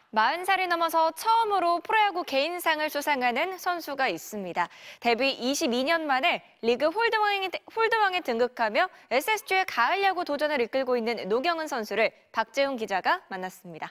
40살이 넘어서 처음으로 프로야구 개인상을 수상하는 선수가 있습니다. 데뷔 22년 만에 리그 홀드왕에 등극하며 SSG의 가을 야구 도전을 이끌고 있는 노경은 선수를 박재훈 기자가 만났습니다.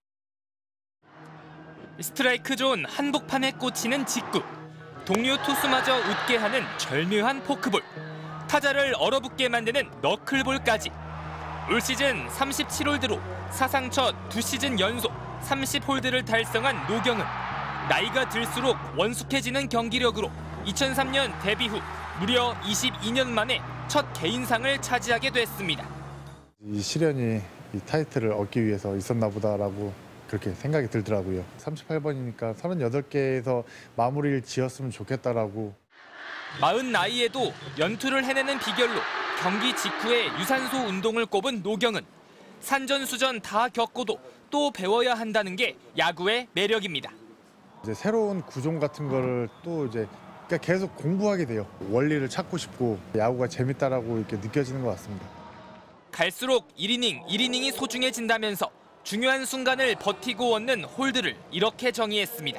스트라이크 존 한복판에 꽂히는 직구. 동료 투수마저 웃게 하는 절묘한 포크볼. 타자를 얼어붙게 만드는 너클볼까지. 올 시즌 37홀드로 사상 첫 2시즌 연속 30홀드를 달성한 노경은 나이가 들수록 원숙해지는 경기력으로 2003년 데뷔 후 무려 22년 만에 첫 개인상을 차지하게 됐습니다. 이 시련이 이 타이틀을 얻기 위해서 있었나 보다라고 그렇게 생각이 들더라고요. 38번이니까 38개에서 마무리를 지었으면 좋겠다라고. 40 나이에도 연투를 해내는 비결로 경기 직후에 유산소 운동을 꼽은 노경은 산전수전 다 겪고도 또 배워야 한다는 게 야구의 매력입니다. 이제 새로운 구종 같은 거를 또 이제 그러니까 계속 공부하게 돼요. 원리를 찾고 싶고 야구가 재밌다라고 이렇게 느껴지는 것 같습니다. 갈수록 1이닝이 소중해진다면서 중요한 순간을 버티고 얻는 홀드를 이렇게 정의했습니다.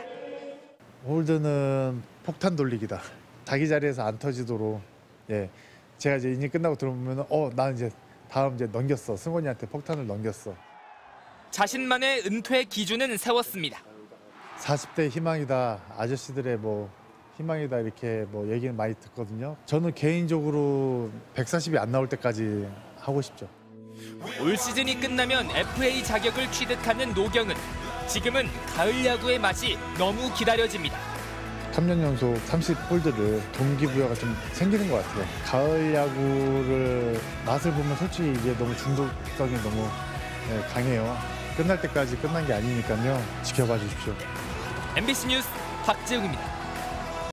홀드는 폭탄 돌리기다. 자기 자리에서 안 터지도록. 제가 이제 이닝 끝나고 들어보면 난 이제 다음 이제 넘겼어. 승원이한테 폭탄을 넘겼어. 자신만의 은퇴 기준은 세웠습니다. 40대 희망이다. 아저씨들의 희망이다 이렇게 얘기는 많이 듣거든요. 저는 개인적으로 140이 안 나올 때까지 하고 싶죠. 올 시즌이 끝나면 FA 자격을 취득하는 노경은 지금은 가을 야구의 맛이 너무 기다려집니다. 3년 연속 30홀드를 동기부여가 좀 생기는 것 같아요. 가을 야구를 맛을 보면 솔직히 이게 너무 중독성이 너무 강해요. 끝날 때까지 끝난 게 아니니까요. 지켜봐 주십시오. MBC 뉴스 박재웅입니다.